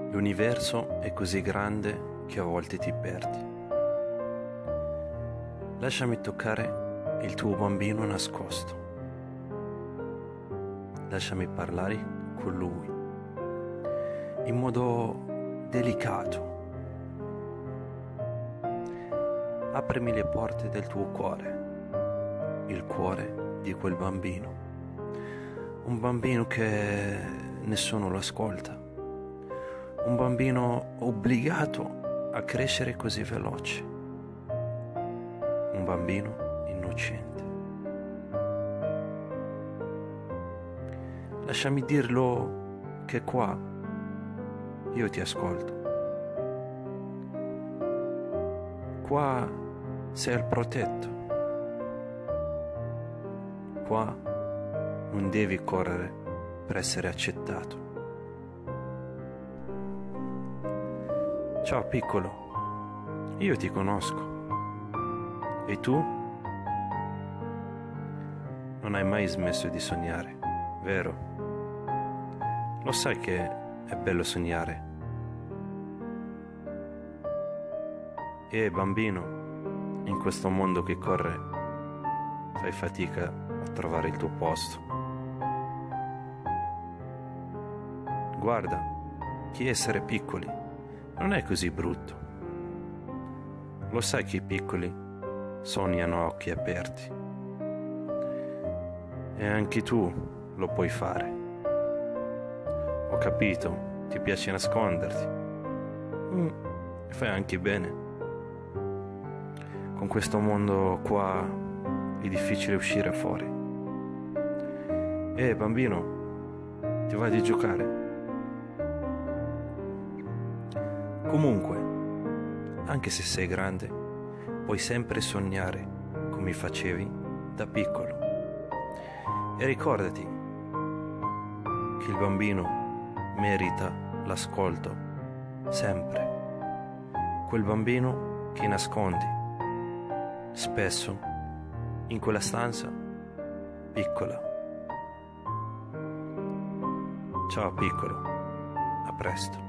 L'universo è così grande che a volte ti perdi. Lasciami toccare il tuo bambino nascosto. Lasciami parlare con lui in modo delicato. Aprimi le porte del tuo cuore, il cuore di quel bambino. Un bambino che nessuno lo ascolta. Un bambino obbligato a crescere così veloce. Un bambino innocente. Lasciami dirlo che qua io ti ascolto. Qua sei il protetto. Qua non devi correre per essere accettato. Ciao piccolo, io ti conosco. E tu? Non hai mai smesso di sognare, vero? Lo sai che è bello sognare. E bambino, in questo mondo che corre, fai fatica a trovare il tuo posto. Guarda, che essere piccoli non è così brutto. Lo sai che i piccoli sognano a occhi aperti. E anche tu lo puoi fare. Ho capito, ti piace nasconderti. Fai anche bene. Con questo mondo qua è difficile uscire fuori. Bambino, ti va di giocare? Comunque, anche se sei grande, puoi sempre sognare come facevi da piccolo. E ricordati che il bambino merita l'ascolto sempre. Quel bambino che nascondi spesso in quella stanza piccola. Ciao piccolo, a presto.